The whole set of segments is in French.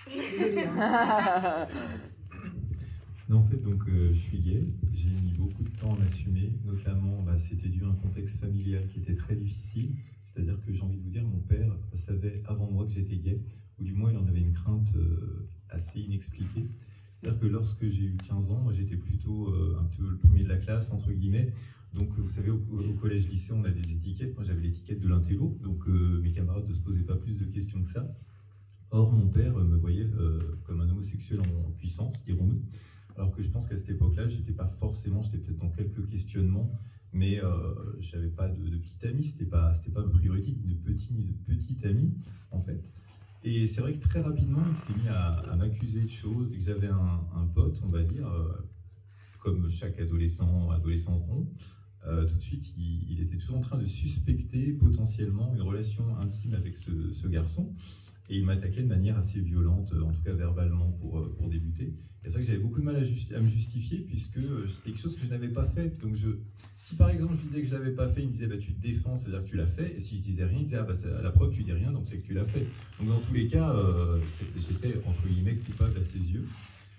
Désolé. Hein. Non, en fait, donc, je suis gay. J'ai mis beaucoup de temps à m'assumer. Notamment, c'était dû à un contexte familial qui était très difficile. C'est-à-dire que j'ai envie de vous dire, mon père savait avant moi que j'étais gay, ou du moins il en avait une crainte assez inexpliquée. C'est-à-dire que lorsque j'ai eu 15 ans, moi j'étais plutôt un peu le premier de la classe, entre guillemets. Donc vous savez, au collège-lycée, on a des étiquettes. Moi j'avais l'étiquette de l'intello, donc mes camarades ne se posaient pas plus de questions que ça. Or, mon père me voyait comme un homosexuel en puissance, dirons-nous. Alors que je pense qu'à cette époque-là, j'étais peut-être dans quelques questionnements, mais je n'avais pas de petit ami, c'était pas ma priorité, ni de petit ami, en fait. Et c'est vrai que très rapidement, il s'est mis à m'accuser de choses. Dès que j'avais un pote, on va dire, comme chaque adolescent rond, tout de suite, il était toujours en train de suspecter potentiellement une relation intime avec ce garçon. Et il m'attaquait de manière assez violente, en tout cas verbalement, pour débuter. Et c'est vrai que j'avais beaucoup de mal à me justifier, puisque c'était quelque chose que je n'avais pas fait. Donc si par exemple je disais que je ne l'avais pas fait, il me disait tu te défends, c'est-à-dire que tu l'as fait. Et si je disais rien, il disait à la preuve tu dis rien, donc c'est que tu l'as fait. Donc dans tous les cas, j'étais entre guillemets coupable à ses yeux.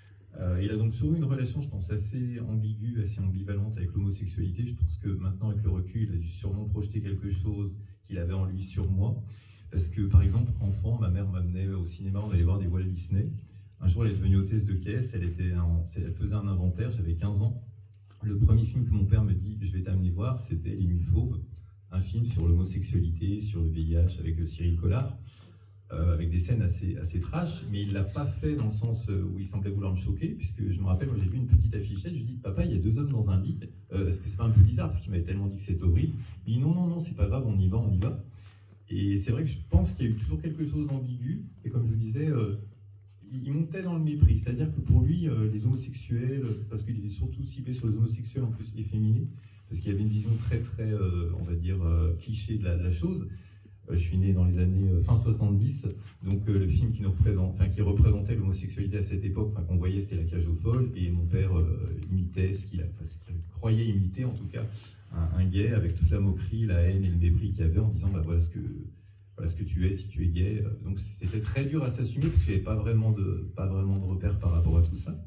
Il a donc toujours eu une relation, je pense, assez ambiguë, assez ambivalente avec l'homosexualité. Je pense que maintenant, avec le recul, il a dû sûrement projeter quelque chose qu'il avait en lui sur moi. Parce que, par exemple, enfant, ma mère m'amenait au cinéma, on allait voir des Walt Disney. Un jour, elle est devenue hôtesse de caisse, elle faisait un inventaire, j'avais 15 ans. Le premier film que mon père me dit « je vais t'amener voir », c'était Les Nuits Fauves, un film sur l'homosexualité, sur le VIH, avec Cyril Collard, avec des scènes assez trash, mais il ne l'a pas fait dans le sens où il semblait vouloir me choquer, puisque je me rappelle, moi j'ai vu une petite affichette, je lui dis « papa, il y a 2 hommes dans un lit, est-ce que c'est pas un peu bizarre ?» Parce qu'il m'avait tellement dit que c'était horrible. Il dit « non, c'est pas grave, on y va. » Et c'est vrai que je pense qu'il y a eu toujours quelque chose d'ambigu, et comme je vous disais, il montait dans le mépris, c'est-à-dire que pour lui, les homosexuels, parce qu'il était surtout ciblé sur les homosexuels en plus efféminés, parce qu'il y avait une vision très, on va dire, cliché de la chose. Je suis né dans les années fin 70, donc le film qui représentait l'homosexualité à cette époque, qu'on voyait, c'était La Cage aux folles, et mon père imitait ce qu'il croyait imiter, en tout cas, un gay, avec toute la moquerie, la haine et le mépris qu'il y avait, en disant voilà ce que tu es si tu es gay. Donc c'était très dur à s'assumer, parce qu'il n'y avait pas vraiment de repères par rapport à tout ça.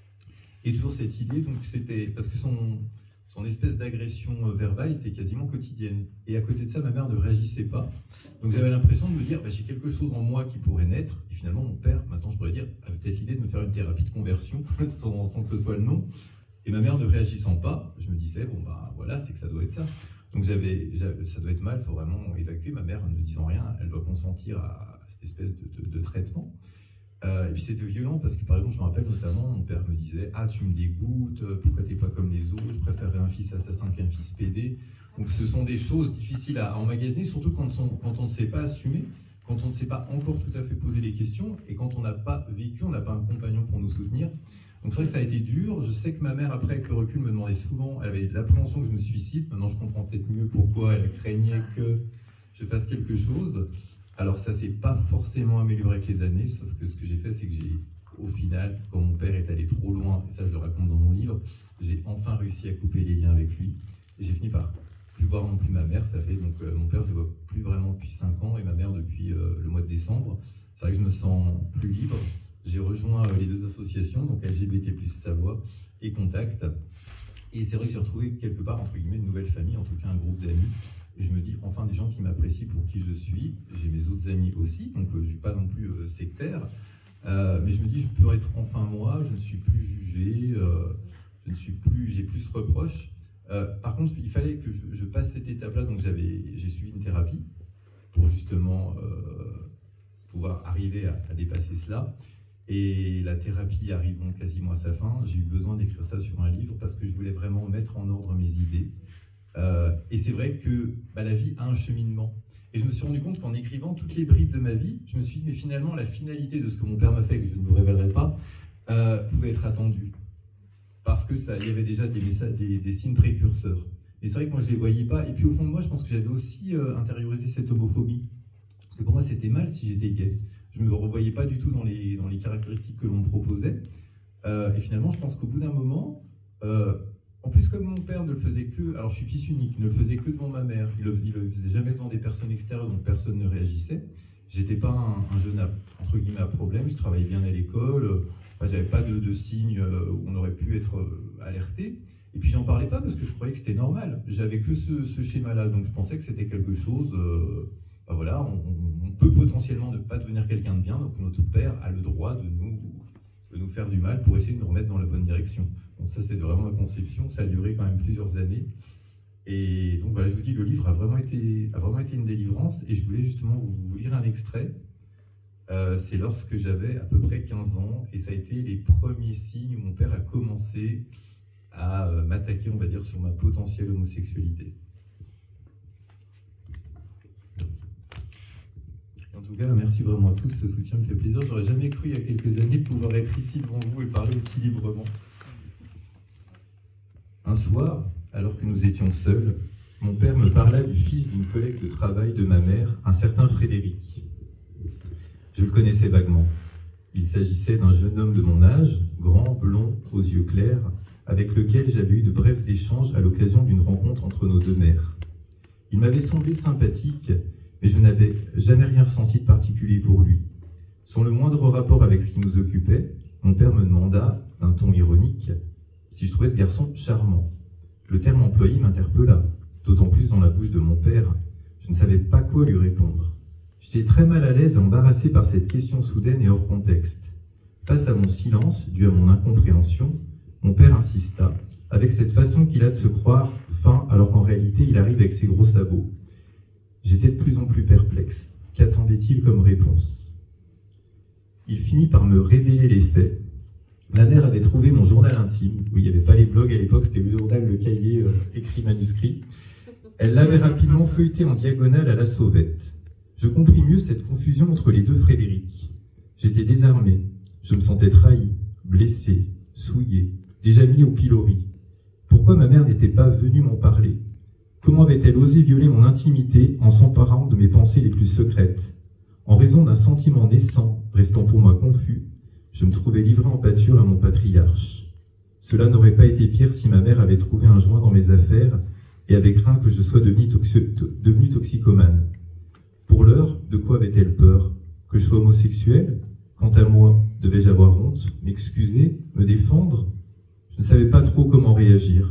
Et toujours cette idée, donc c'était parce que son espèce d'agression verbale était quasiment quotidienne. Et à côté de ça, ma mère ne réagissait pas. Donc j'avais l'impression de me dire, j'ai quelque chose en moi qui pourrait naître. Et finalement, mon père, maintenant je pourrais dire, avait peut-être l'idée de me faire une thérapie de conversion, sans que ce soit le nom. Et ma mère ne réagissant pas, je me disais, voilà, c'est que ça doit être ça. Donc ça doit être mal, il faut vraiment évacuer. Ma mère, ne disant rien, elle doit consentir à cette espèce de traitement. Et puis c'était violent parce que, par exemple, je me rappelle notamment, mon père me disait « Ah, tu me dégoûtes, pourquoi t'es pas comme les autres, je préférerais un fils assassin qu'un fils pédé. » Donc ce sont des choses difficiles à emmagasiner, surtout quand on ne sait pas assumer, quand on ne sait pas encore tout à fait poser les questions, et quand on n'a pas vécu, on n'a pas un compagnon pour nous soutenir. Donc c'est vrai que ça a été dur. Je sais que ma mère, après, avec le recul, me demandait souvent, elle avait l'appréhension que je me suicide. Maintenant, je comprends peut-être mieux pourquoi elle craignait que je fasse quelque chose. Alors ça s'est pas forcément amélioré avec les années, sauf que ce que j'ai fait, c'est que au final, quand mon père est allé trop loin, et ça je le raconte dans mon livre, j'ai enfin réussi à couper les liens avec lui. Et j'ai fini par plus voir non plus ma mère. Ça fait donc mon père, je le vois plus vraiment depuis 5 ans, et ma mère depuis le mois de décembre. C'est vrai que je me sens plus libre. J'ai rejoint les 2 associations, donc LGBT+ Savoie et Contact. Et c'est vrai que j'ai retrouvé quelque part, entre guillemets, une nouvelle famille, en tout cas un groupe d'amis. Et je me dis, enfin, des gens qui m'apprécient pour qui je suis. J'ai mes autres amis aussi, donc je ne suis pas non plus sectaire. Mais je me dis, je peux être enfin moi, je ne suis plus jugé, j'ai plus ce reproche. Par contre, il fallait que je passe cette étape-là, donc j'ai suivi une thérapie pour justement pouvoir arriver à dépasser cela. Et la thérapie arrivant quasiment à sa fin, j'ai eu besoin d'écrire ça sur un livre parce que je voulais vraiment mettre en ordre mes idées. Et c'est vrai que la vie a un cheminement. Et je me suis rendu compte qu'en écrivant toutes les bribes de ma vie, je me suis dit, mais finalement, la finalité de ce que mon père m'a fait, que je ne vous révélerai pas, pouvait être attendue. Parce que il y avait déjà des signes précurseurs. Et c'est vrai que moi, je ne les voyais pas. Et puis au fond de moi, je pense que j'avais aussi intériorisé cette homophobie. Parce que pour moi, c'était mal si j'étais gay. Je ne me revoyais pas du tout dans les caractéristiques que l'on me proposait. Et finalement, je pense qu'au bout d'un moment, en plus, comme mon père ne le faisait que, alors je suis fils unique, ne le faisait que devant ma mère, il le faisait jamais devant des personnes extérieures, donc personne ne réagissait. j'étais pas un jeune entre guillemets à problème, je travaillais bien à l'école, j'avais pas de signes où on aurait pu être alerté. Et puis j'en parlais pas parce que je croyais que c'était normal. J'avais que ce schéma-là, donc je pensais que c'était quelque chose. Voilà, on peut potentiellement ne pas devenir quelqu'un de bien, donc notre père a le droit de nous faire du mal pour essayer de nous remettre dans la bonne direction. Donc ça, c'est vraiment ma conception. Ça a duré quand même plusieurs années. Et donc voilà, je vous dis, le livre a vraiment été une délivrance. Et je voulais justement vous lire un extrait. C'est lorsque j'avais à peu près 15 ans, et ça a été les premiers signes où mon père a commencé à m'attaquer, on va dire, sur ma potentielle homosexualité. En tout cas, merci vraiment à tous, ce soutien me fait plaisir. J'aurais jamais cru il y a quelques années pouvoir être ici devant vous et parler aussi librement. Un soir, alors que nous étions seuls, mon père me parla du fils d'une collègue de travail de ma mère, un certain Frédéric. Je le connaissais vaguement. Il s'agissait d'un jeune homme de mon âge, grand, blond, aux yeux clairs, avec lequel j'avais eu de brefs échanges à l'occasion d'une rencontre entre nos deux mères. Il m'avait semblé sympathique, mais je n'avais jamais rien ressenti de particulier pour lui. Sans le moindre rapport avec ce qui nous occupait, mon père me demanda, d'un ton ironique, si je trouvais ce garçon charmant. Le terme employé m'interpella, d'autant plus dans la bouche de mon père. Je ne savais pas quoi lui répondre. J'étais très mal à l'aise et embarrassé par cette question soudaine et hors contexte. Face à mon silence, dû à mon incompréhension, mon père insista, avec cette façon qu'il a de se croire fin, alors qu'en réalité il arrive avec ses gros sabots. J'étais de plus en plus perplexe. Qu'attendait-il comme réponse? Il finit par me révéler les faits. Ma mère avait trouvé mon journal intime. Oui, il n'y avait pas les blogs à l'époque, c'était le journal, le cahier écrit manuscrit. Elle l'avait rapidement feuilleté en diagonale à la sauvette. Je compris mieux cette confusion entre les deux Frédéric. J'étais désarmé. Je me sentais trahi, blessé, souillé, déjà mis au pilori. Pourquoi ma mère n'était pas venue m'en parler? Comment avait-elle osé violer mon intimité en s'emparant de mes pensées les plus secrètes? En raison d'un sentiment naissant, restant pour moi confus, je me trouvais livré en pâture à mon patriarche. Cela n'aurait pas été pire si ma mère avait trouvé un joint dans mes affaires et avait craint que je sois devenu toxicomane. Pour l'heure, de quoi avait-elle peur? Que je sois homosexuel? Quant à moi, devais-je avoir honte, m'excuser, me défendre? Je ne savais pas trop comment réagir.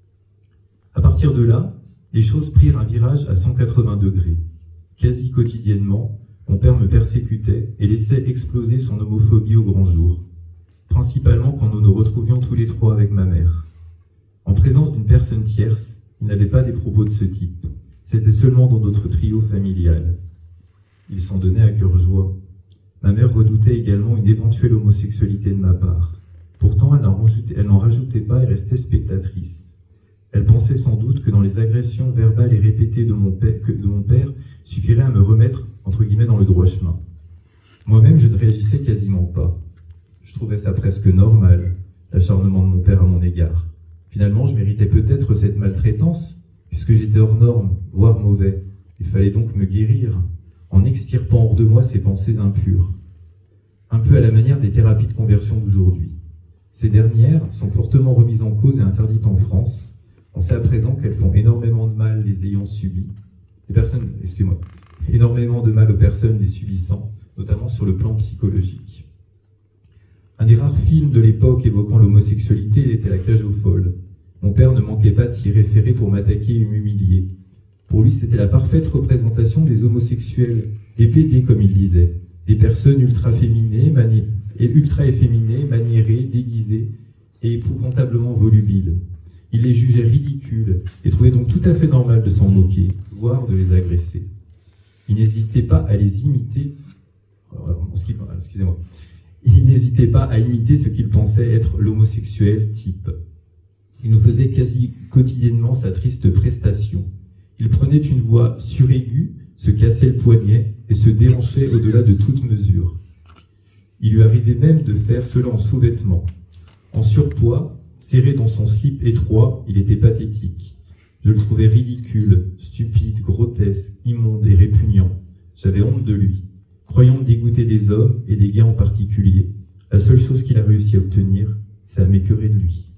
À partir de là, les choses prirent un virage à 180 degrés. Quasi quotidiennement, mon père me persécutait et laissait exploser son homophobie au grand jour, principalement quand nous nous retrouvions tous les trois avec ma mère. En présence d'une personne tierce, il n'avait pas des propos de ce type. C'était seulement dans notre trio familial. Il s'en donnait à cœur joie. Ma mère redoutait également une éventuelle homosexualité de ma part. Pourtant, elle n'en rajoutait pas et restait spectatrice. Elle pensait sans doute que dans les agressions verbales et répétées de mon père suffirait à me remettre, entre guillemets, dans le droit chemin. Moi-même, je ne réagissais quasiment pas. Je trouvais ça presque normal, l'acharnement de mon père à mon égard. Finalement, je méritais peut-être cette maltraitance, puisque j'étais hors norme, voire mauvais. Il fallait donc me guérir, en extirpant hors de moi ces pensées impures. Un peu à la manière des thérapies de conversion d'aujourd'hui. Ces dernières sont fortement remises en cause et interdites en France. On sait à présent qu'elles font énormément de mal les ayant subies, énormément de mal aux personnes les subissant, notamment sur le plan psychologique. Un des rares films de l'époque évoquant l'homosexualité était La Cage aux folles. Mon père ne manquait pas de s'y référer pour m'attaquer et m'humilier. Pour lui, c'était la parfaite représentation des homosexuels, des PD comme il disait, des personnes ultra efféminées, maniérées, déguisées et épouvantablement volubiles. Il les jugeait ridicules et trouvait donc tout à fait normal de s'en moquer, voire de les agresser. Il n'hésitait pas à les imiter, il n'hésitait pas à imiter ce qu'il pensait être l'homosexuel type. Il nous faisait quasi quotidiennement sa triste prestation. Il prenait une voix suraiguë, se cassait le poignet et se déhanchait au-delà de toute mesure. Il lui arrivait même de faire cela en sous-vêtements. En surpoids, serré dans son slip étroit, il était pathétique. Je le trouvais ridicule, stupide, grotesque, immonde et répugnant. J'avais honte de lui. Croyant me dégoûter des hommes et des gays en particulier, la seule chose qu'il a réussi à obtenir, c'est à m'écœurer de lui.